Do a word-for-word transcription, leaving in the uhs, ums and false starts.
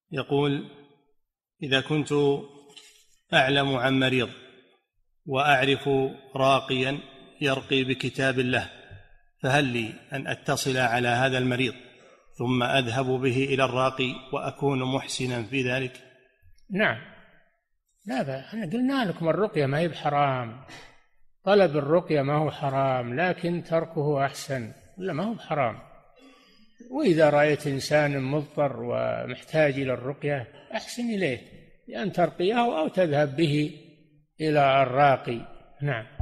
يقول: إذا كنت أعلم عن مريض وأعرف راقيا يرقي بكتاب الله، فهل لي أن أتصل على هذا المريض ثم أذهب به إلى الراقي وأكون محسنا في ذلك؟ نعم، لا بأس، احنا قلنا لكم الرقية ما هي بحرام، طلب الرقية ما هو حرام، لكن تركه أحسن، لا ما هو بحرام. وإذا رأيت إنسان مضطر ومحتاج إلى الرقية أحسن إليه بأن ترقيه أو تذهب به إلى الراقي. نعم.